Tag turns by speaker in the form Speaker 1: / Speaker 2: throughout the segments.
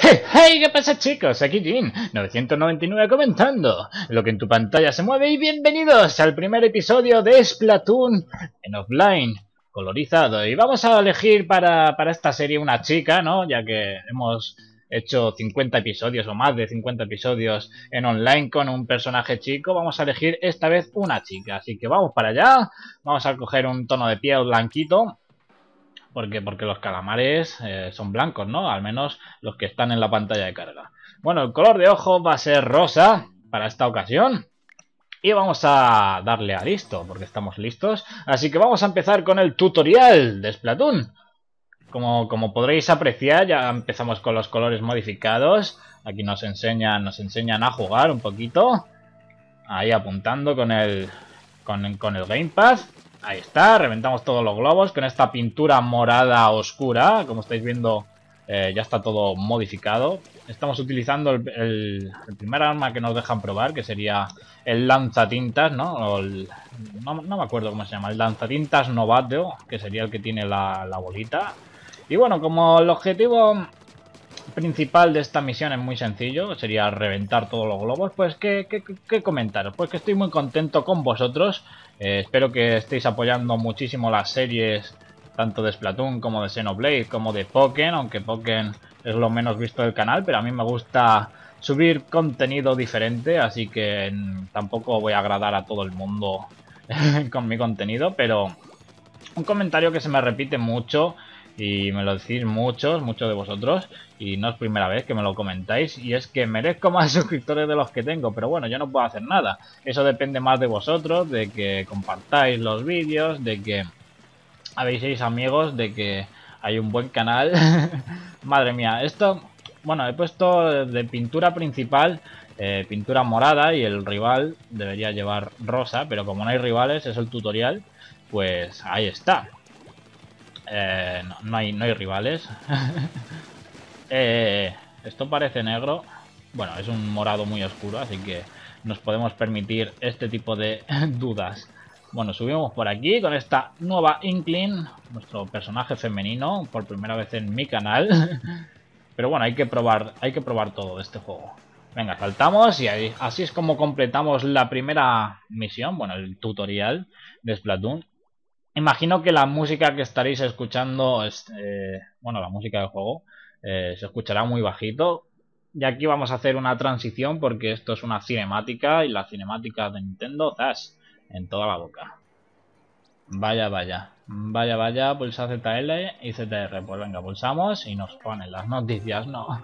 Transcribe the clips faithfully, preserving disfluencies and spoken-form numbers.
Speaker 1: ¡Hey! ¿Qué pasa, chicos? Aquí Jin, novecientos noventa y nueve comentando lo que en tu pantalla se mueve, y bienvenidos al primer episodio de Splatoon en offline, colorizado. Y vamos a elegir para, para esta serie una chica, ¿no? Ya que hemos hecho cincuenta episodios o más de cincuenta episodios en online con un personaje chico. Vamos a elegir esta vez una chica, así que vamos para allá. Vamos a coger un tono de piel blanquito. Porque, porque los calamares eh, son blancos, ¿no? Al menos los que están en la pantalla de carga. Bueno, el color de ojos va a ser rosa para esta ocasión. Y vamos a darle a listo, porque estamos listos. Así que vamos a empezar con el tutorial de Splatoon. Como, como podréis apreciar, ya empezamos con los colores modificados. Aquí nos enseñan, nos enseñan a jugar un poquito. Ahí apuntando con el, con, con el gamepad. Ahí está, reventamos todos los globos con esta pintura morada oscura. Como estáis viendo, eh, ya está todo modificado. Estamos utilizando el, el, el primer arma que nos dejan probar, que sería el lanzatintas, ¿no? O el, no, no me acuerdo cómo se llama, el lanzatintas novato, que sería el que tiene la, la bolita. Y bueno, como el objetivo principal de esta misión es muy sencillo, sería reventar todos los globos, pues ¿qué, qué, qué comentaros? Pues que estoy muy contento con vosotros. Eh, espero que estéis apoyando muchísimo las series, tanto de Splatoon como de Xenoblade, como de Pokken, aunque Pokken es lo menos visto del canal, pero a mí me gusta subir contenido diferente, así que tampoco voy a agradar a todo el mundo con mi contenido, pero un comentario que se me repite mucho, y me lo decís muchos, muchos de vosotros, y no es primera vez que me lo comentáis, y es que merezco más suscriptores de los que tengo, pero bueno, yo no puedo hacer nada. Eso depende más de vosotros, de que compartáis los vídeos, de que habéis amigos, de que hay un buen canal. Madre mía, esto, bueno, he puesto de pintura principal, eh, pintura morada, y el rival debería llevar rosa, pero como no hay rivales, es el tutorial, pues ahí está. Eh, no, no, hay, no hay rivales. eh, esto parece negro. Bueno, es un morado muy oscuro, así que nos podemos permitir este tipo de dudas. Bueno, subimos por aquí con esta nueva Inkling, nuestro personaje femenino, por primera vez en mi canal. Pero bueno, hay que probar, hay que probar todo de este juego. Venga, saltamos y ahí, así es como completamos la primera misión, bueno, el tutorial de Splatoon. Imagino que la música que estaréis escuchando, es, eh, bueno, la música del juego, eh, se escuchará muy bajito. Y aquí vamos a hacer una transición porque esto es una cinemática, y la cinemática de Nintendo, ¡zas!, en toda la boca. Vaya, vaya, vaya, vaya, pulsa Z L y Z R. Pues venga, pulsamos y nos ponen las noticias, ¿no?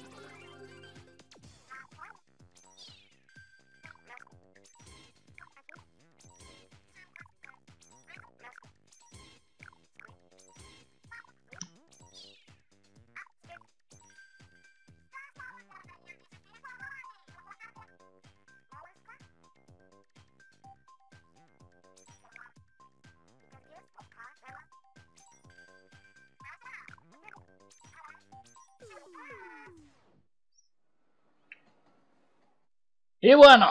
Speaker 1: Y bueno,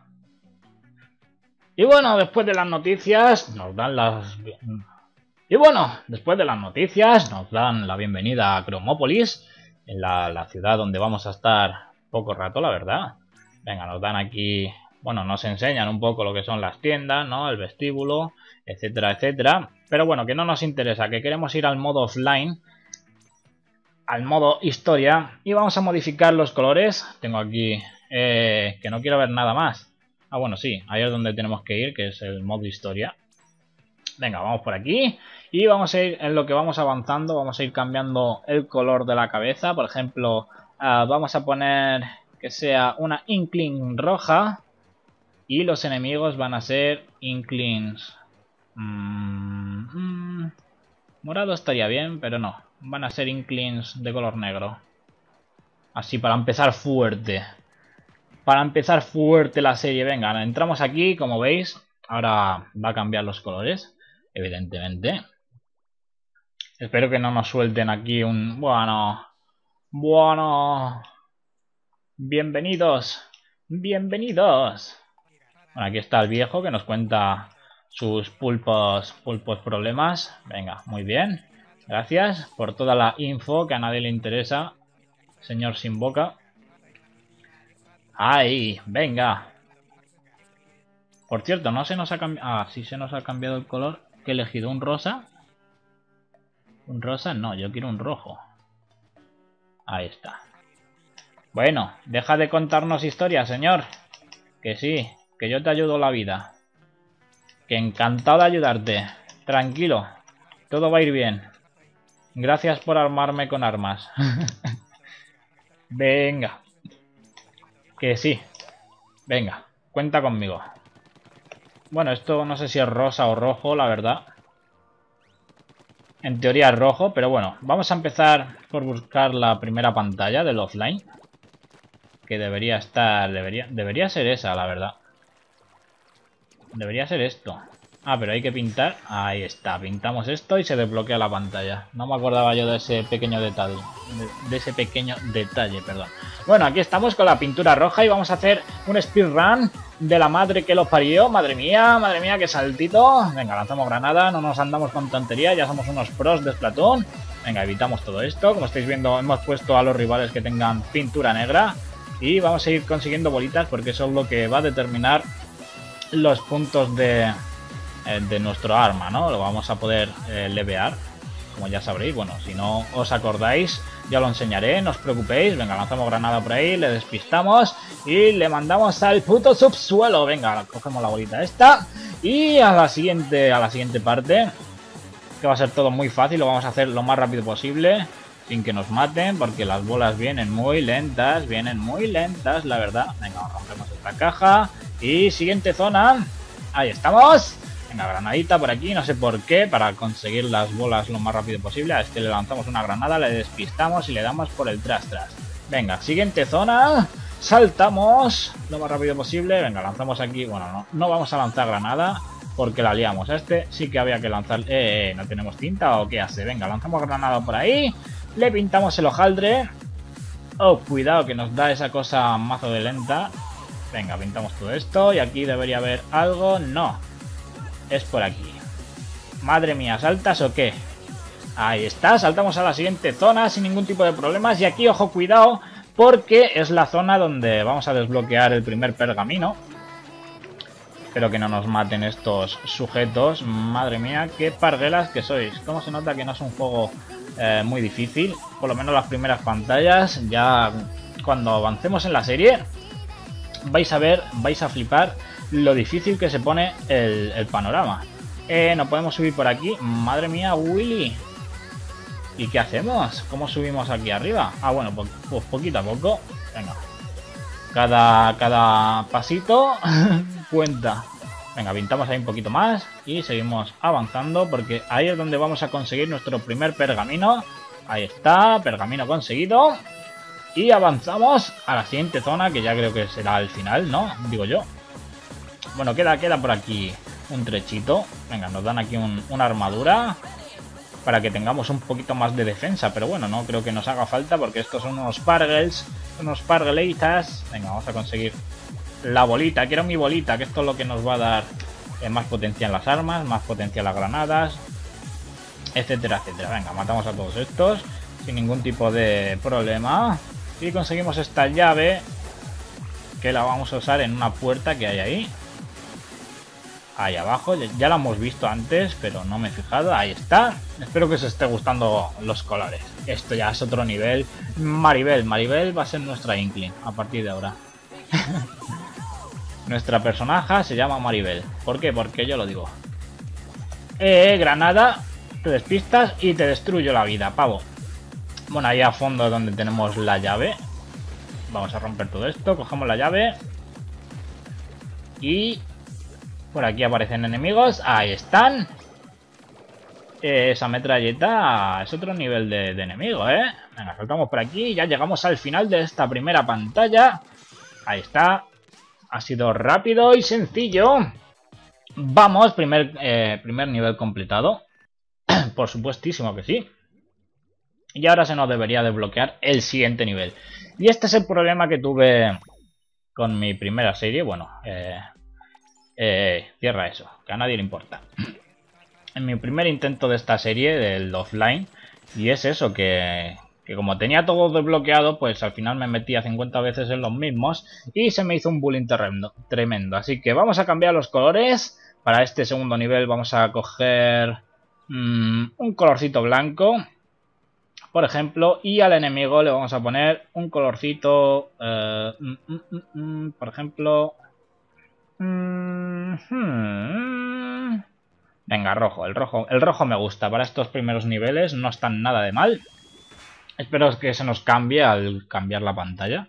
Speaker 1: y bueno, después de las noticias nos dan las... Y bueno, después de las noticias nos dan la bienvenida a Chromópolis, en la, la ciudad donde vamos a estar poco rato, la verdad. Venga, nos dan aquí, bueno, nos enseñan un poco lo que son las tiendas, ¿no? El vestíbulo, etcétera, etcétera. Pero bueno, que no nos interesa, que queremos ir al modo offline, al modo historia, y vamos a modificar los colores. Tengo aquí... Eh, que no quiero ver nada más. Ah, bueno, sí, ahí es donde tenemos que ir, que es el modo historia. Venga, vamos por aquí. Y vamos a ir, en lo que vamos avanzando, vamos a ir cambiando el color de la cabeza. Por ejemplo, uh, vamos a poner que sea una Inkling roja. Y los enemigos van a ser Inklings... Mm, mm, morado estaría bien, pero no. Van a ser Inklings de color negro. Así, para empezar fuerte. Para empezar fuerte la serie. Venga, entramos aquí, como veis. Ahora va a cambiar los colores, evidentemente. Espero que no nos suelten aquí un... Bueno... Bueno... Bienvenidos. Bienvenidos. Bueno, aquí está el viejo que nos cuenta sus pulpos, pulpos problemas. Venga, muy bien. Gracias por toda la info que a nadie le interesa. señor sin boca. ¡Ay! ¡Venga! Por cierto, no se nos ha cambiado... Ah, sí se nos ha cambiado el color. ¿Qué he elegido? ¿Un rosa? ¿Un rosa? No, yo quiero un rojo. Ahí está. Bueno, deja de contarnos historias, señor. Que sí, que yo te ayudo la vida. Que encantado de ayudarte. Tranquilo, todo va a ir bien. Gracias por armarme con armas. Venga. Que sí. Venga, cuenta conmigo. Bueno, esto no sé si es rosa o rojo, la verdad. En teoría es rojo, pero bueno. Vamos a empezar por buscar la primera pantalla del offline. Que debería estar... Debería, debería ser esa, la verdad. Debería ser esto. Ah, pero hay que pintar. Ahí está, pintamos esto y se desbloquea la pantalla. No me acordaba yo de ese pequeño detalle. De, de ese pequeño detalle, perdón. Bueno, aquí estamos con la pintura roja y vamos a hacer un speedrun de la madre que lo parió. Madre mía, madre mía, qué saltito. Venga, lanzamos granada, no nos andamos con tontería, ya somos unos pros de Splatoon. Venga, evitamos todo esto. Como estáis viendo, hemos puesto a los rivales que tengan pintura negra. Y vamos a ir consiguiendo bolitas porque eso es lo que va a determinar los puntos de... de nuestro arma, ¿no? Lo vamos a poder eh, levear, como ya sabréis. Bueno, si no os acordáis, ya lo enseñaré, no os preocupéis. Venga, lanzamos granada por ahí, le despistamos y le mandamos al puto subsuelo. Venga, cogemos la bolita esta y a la siguiente, a la siguiente parte, que va a ser todo muy fácil. Lo vamos a hacer lo más rápido posible, sin que nos maten, porque las bolas vienen muy lentas, vienen muy lentas, la verdad. Venga, rompemos esta caja y siguiente zona. Ahí estamos. Venga, granadita por aquí, no sé por qué, para conseguir las bolas lo más rápido posible. A este le lanzamos una granada, le despistamos y le damos por el tras tras. Venga, siguiente zona, saltamos lo más rápido posible. Venga, lanzamos aquí, bueno, no, no vamos a lanzar granada porque la liamos. A este sí que había que lanzar, eh, eh, ¿no tenemos tinta o qué hace? Venga, lanzamos granada por ahí, le pintamos el hojaldre. Oh, cuidado que nos da esa cosa mazo de lenta. Venga, pintamos todo esto y aquí debería haber algo, no. Es por aquí. Madre mía, ¿saltas o qué? Ahí está, saltamos a la siguiente zona sin ningún tipo de problemas. Y aquí, ojo, cuidado, porque es la zona donde vamos a desbloquear el primer pergamino. Espero que no nos maten estos sujetos. Madre mía, qué parguelas que sois. Cómo se nota que no es un juego eh, muy difícil. Por lo menos las primeras pantallas. Ya cuando avancemos en la serie vais a ver, vais a flipar lo difícil que se pone el, el panorama. Eh, no podemos subir por aquí. Madre mía, Willy. ¿Y qué hacemos? ¿Cómo subimos aquí arriba? Ah, bueno, pues, pues poquito a poco. Venga. Cada, cada pasito cuenta. Venga, pintamos ahí un poquito más y seguimos avanzando porque ahí es donde vamos a conseguir nuestro primer pergamino. Ahí está, pergamino conseguido. Y avanzamos a la siguiente zona, que ya creo que será el final, ¿no? Digo yo. Bueno, queda, queda por aquí un trechito. Venga, nos dan aquí un, una armadura para que tengamos un poquito más de defensa. Pero bueno, no creo que nos haga falta porque estos son unos pargels, unos pargeleitas. Venga, vamos a conseguir la bolita. Quiero mi bolita, que esto es lo que nos va a dar eh, más potencia en las armas, más potencia en las granadas, etcétera, etcétera. Venga, matamos a todos estos sin ningún tipo de problema. Y conseguimos esta llave, que la vamos a usar en una puerta que hay ahí. Ahí abajo, ya la hemos visto antes, pero no me he fijado. Ahí está. Espero que os esté gustando los colores. Esto ya es otro nivel. Maribel, Maribel va a ser nuestra Inkling a partir de ahora. Nuestra personaje se llama Maribel. ¿Por qué? Porque yo lo digo. Eh, granada, te despistas y te destruyo la vida, pavo. Bueno, ahí a fondo es donde tenemos la llave. Vamos a romper todo esto, cogemos la llave. Y por aquí aparecen enemigos. Ahí están. Eh, esa metralleta es otro nivel de, de enemigo, ¿eh? Venga, saltamos por aquí y ya llegamos al final de esta primera pantalla. Ahí está. Ha sido rápido y sencillo. Vamos, primer, eh, primer nivel completado. Por supuestísimo que sí. Y ahora se nos debería desbloquear el siguiente nivel. Y este es el problema que tuve con mi primera serie. Bueno, eh, eh, cierra eso, que a nadie le importa. En mi primer intento de esta serie, del offline, y es eso, que, Que como tenía todo desbloqueado, pues al final me metía cincuenta veces en los mismos y se me hizo un bullying tremendo, tremendo. Así que vamos a cambiar los colores. Para este segundo nivel vamos a coger mmm, un colorcito blanco, por ejemplo, y al enemigo le vamos a poner un colorcito, eh, mm, mm, mm, por ejemplo... Mm, hmm, venga, rojo, el rojo, el rojo me gusta. Para estos primeros niveles no están nada de mal. Espero que se nos cambie al cambiar la pantalla.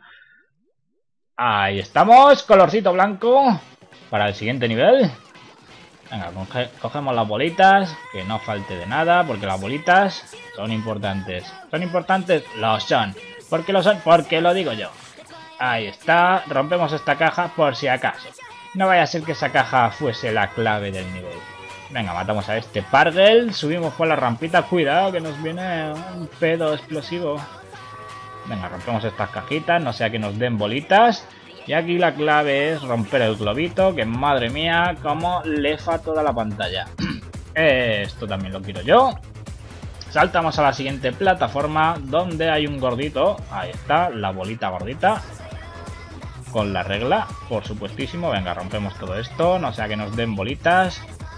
Speaker 1: Ahí estamos, colorcito blanco para el siguiente nivel. Venga, coge, cogemos las bolitas, que no falte de nada, porque las bolitas son importantes. ¿Son importantes? Lo son. ¿Por qué lo son? Porque lo digo yo. Ahí está, rompemos esta caja por si acaso. No vaya a ser que esa caja fuese la clave del nivel. Venga, matamos a este Pargel, subimos por la rampita, cuidado que nos viene un pedo explosivo. Venga, rompemos estas cajitas, no sea que nos den bolitas. Y aquí la clave es romper el globito, que madre mía, como lefa toda la pantalla. Esto también lo quiero yo. Saltamos a la siguiente plataforma, donde hay un gordito. Ahí está, la bolita gordita. Con la regla, por supuestísimo. Venga, rompemos todo esto, no sea que nos den bolitas.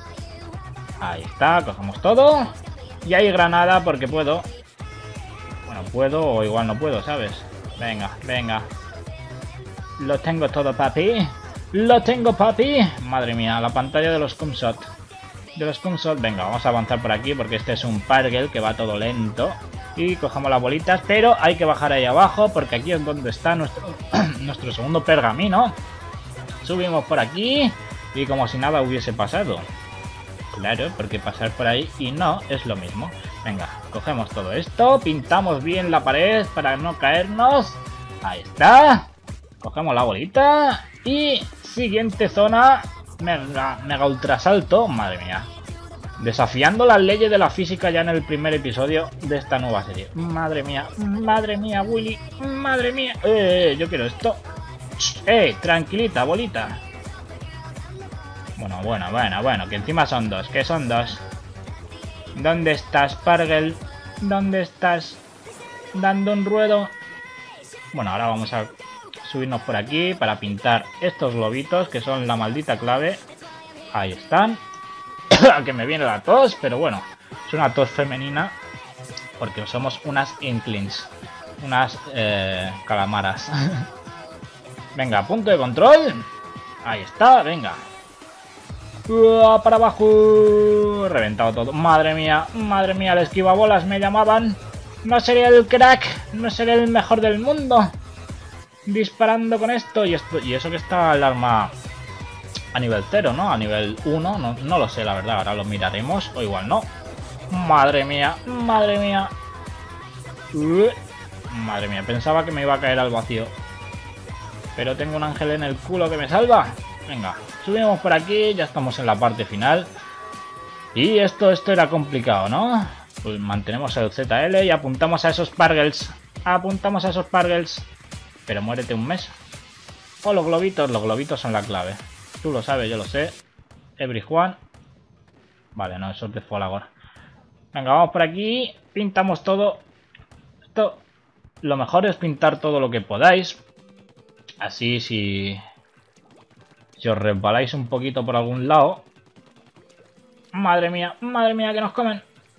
Speaker 1: Ahí está, cogemos todo. Y hay granada porque puedo. Bueno, puedo o igual no puedo, ¿sabes? Venga, venga. Lo tengo todo, papi. Lo tengo, papi. Madre mía, la pantalla de los Scumshot. De los Scumshot. Venga, vamos a avanzar por aquí porque este es un Pargel que va todo lento. Y cogemos las bolitas, pero hay que bajar ahí abajo porque aquí es donde está nuestro, nuestro segundo pergamino. Subimos por aquí y como si nada hubiese pasado. Claro, porque pasar por ahí y no es lo mismo. Venga, cogemos todo esto, pintamos bien la pared para no caernos. Ahí está. Cogemos la bolita y siguiente zona, mega, mega ultrasalto. Madre mía. Desafiando las leyes de la física ya en el primer episodio de esta nueva serie. Madre mía, madre mía, Willy, madre mía. Eh, yo quiero esto. Eh, tranquilita, bolita. Bueno, bueno, bueno, bueno, que encima son dos, que son dos. ¿Dónde estás, Pargel? ¿Dónde estás? Dando un ruedo. Bueno, ahora vamos a subirnos por aquí para pintar estos globitos, que son la maldita clave. Ahí están. Que me viene la tos, pero bueno, es una tos femenina, porque somos unas Inklings. Unas eh, calamaras. Venga, punto de control. Ahí está, venga. Uh, para abajo. Reventado todo. Madre mía, madre mía, el esquivabolas me llamaban. No seré el crack, no seré el mejor del mundo. Disparando con esto y esto. Y eso que está el arma a nivel cero, ¿no? A nivel uno, no, no lo sé, la verdad. Ahora lo miraremos, o igual no. Madre mía, madre mía. Uh, madre mía, pensaba que me iba a caer al vacío. Pero tengo un ángel en el culo que me salva. Venga, subimos por aquí, ya estamos en la parte final. Y esto, esto era complicado, ¿no? Pues mantenemos el Z L y apuntamos a esos Pargels. Apuntamos a esos Pargels. Pero muérete un mes. O los globitos, los globitos son la clave. Tú lo sabes, yo lo sé. Everyone. Vale, no, eso es de Folagor. Venga, vamos por aquí. Pintamos todo. Esto, lo mejor es pintar todo lo que podáis. Así, si... Si os resbaláis un poquito por algún lado. Madre mía, madre mía, que nos comen.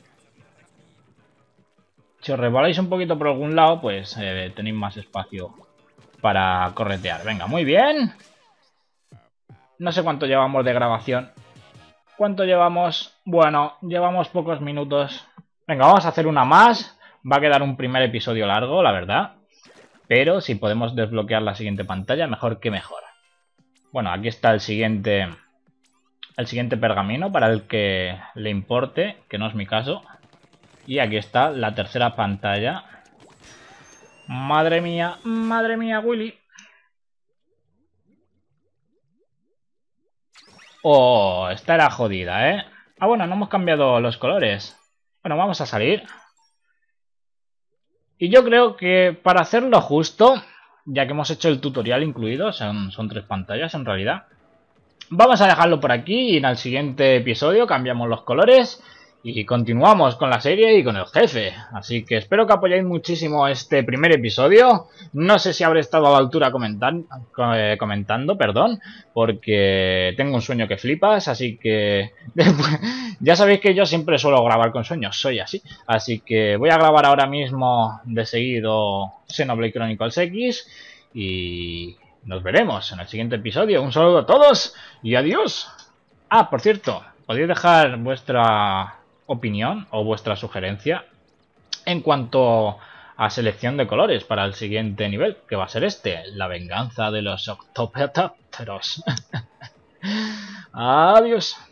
Speaker 1: Si os resbaláis un poquito por algún lado, pues eh, tenéis más espacio para corretear. Venga, muy bien. No sé cuánto llevamos de grabación. ¿Cuánto llevamos? Bueno, llevamos pocos minutos. Venga, vamos a hacer una más. Va a quedar un primer episodio largo, la verdad. Pero si podemos desbloquear la siguiente pantalla, mejor que mejor. Bueno, aquí está el siguiente, el siguiente pergamino para el que le importe, que no es mi caso. Y aquí está la tercera pantalla. Madre mía, madre mía, Willy. Oh, esta era jodida, ¿eh? Ah, bueno, no hemos cambiado los colores. Bueno, vamos a salir. Y yo creo que para hacerlo justo... Ya que hemos hecho el tutorial incluido, son, son tres pantallas en realidad. Vamos a dejarlo por aquí y en el siguiente episodio cambiamos los colores Y continuamos con la serie y con el jefe. Así que espero que apoyéis muchísimo este primer episodio. No sé si habré estado a la altura comentan, eh, comentando, perdón, porque tengo un sueño que flipas, así que... ya sabéis que yo siempre suelo grabar con sueños, soy así. Así que voy a grabar ahora mismo de seguido Xenoblade Chronicles X y nos veremos en el siguiente episodio. Un saludo a todos y adiós. Ah, por cierto, podéis dejar vuestra opinión o vuestra sugerencia en cuanto a selección de colores para el siguiente nivel, que va a ser este, la venganza de los Octopathopteros. Adiós.